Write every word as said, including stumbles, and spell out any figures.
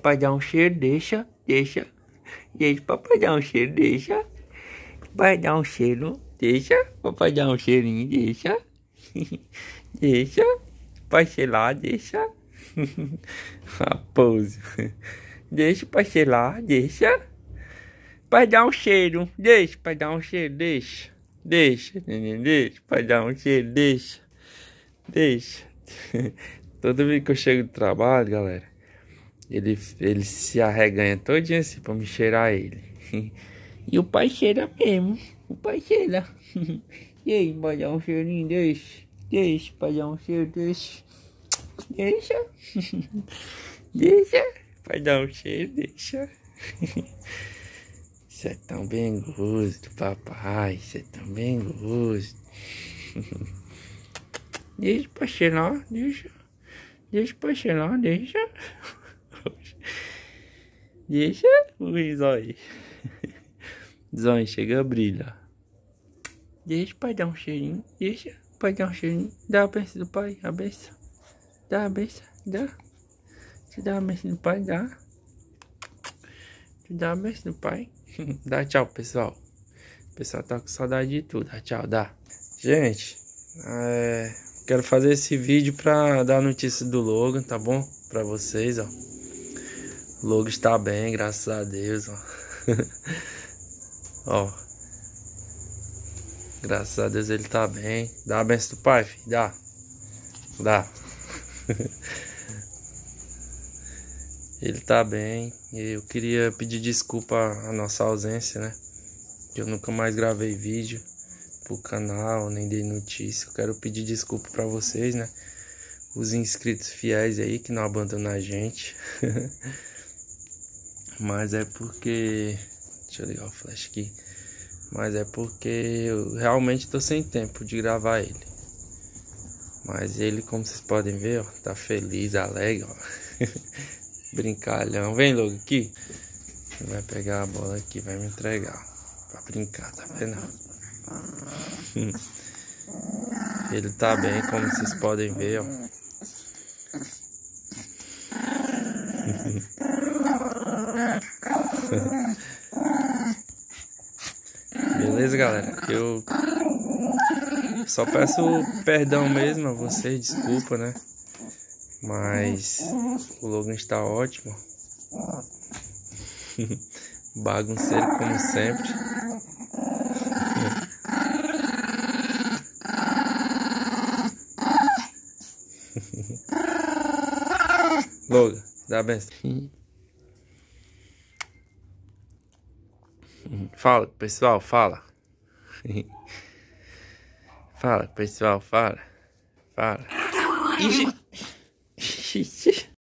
papai dar um cheiro, deixa, deixa. Deixa papai dar um cheiro, deixa. Papai dar um cheiro, deixa. Papai dar um cheirinho, deixa. Deixa. Pai cheirar, deixa. Raposo. Deixa pai cheirar, deixa. Pai dar um cheiro, deixa. Pai dar um cheiro, deixa. Deixa, neném, deixa. Pai dar um cheiro, deixa. Deixa. Toda vez que eu chego do trabalho, galera, ele, ele se arreganha todinho assim pra me cheirar ele. E o pai cheira mesmo. O pai cheira. E aí, pai dar um cheirinho, deixa. Deixa, pai dar um cheiro, deixa. Deixa. Deixa. Pai dar um cheiro, deixa. Isso é tão bem gosto, papai. Isso é tão bem gosto. Deixa pra cheirar, deixa. Deixa pra cheirar, deixa. Deixa o zóio. Zóio chega a brilhar. Deixa o pai dar um cheirinho. Deixa o pai dar um cheirinho. Dá a benção do pai, a benção. Dá a benção, dá. Te dá a benção do pai, dá. Te dá a benção do pai. Dá tchau, pessoal. O pessoal tá com saudade de tudo. Dá tchau, dá. Gente, é, quero fazer esse vídeo pra dar notícia do Logan, tá bom? Pra vocês, ó. O Logan está bem, graças a Deus, ó. Ó. Graças a Deus ele tá bem. Dá a benção do pai, filho. Dá. Dá. Ele tá bem. E eu queria pedir desculpa a nossa ausência, né? Que eu nunca mais gravei vídeo pro canal, nem dei notícia. Eu quero pedir desculpa pra vocês, né? Os inscritos fiéis aí que não abandonam a gente. Mas é porque... Deixa eu ligar o flash aqui. Mas é porque eu realmente tô sem tempo de gravar ele. Mas ele, como vocês podem ver, ó, tá feliz, alegre, ó. Brincalhão. Vem logo aqui. Vai pegar a bola aqui, vai me entregar. Pra brincar, tá vendo? Ele tá bem, como vocês podem ver, ó. Beleza, galera? Eu só peço perdão mesmo a vocês, desculpa, né? Mas o Logan está ótimo. Bagunceiro como sempre. Logan, dá a benção. Fala, pessoal, fala. Fala, pessoal, fala. Fala. Ixi. Ixi.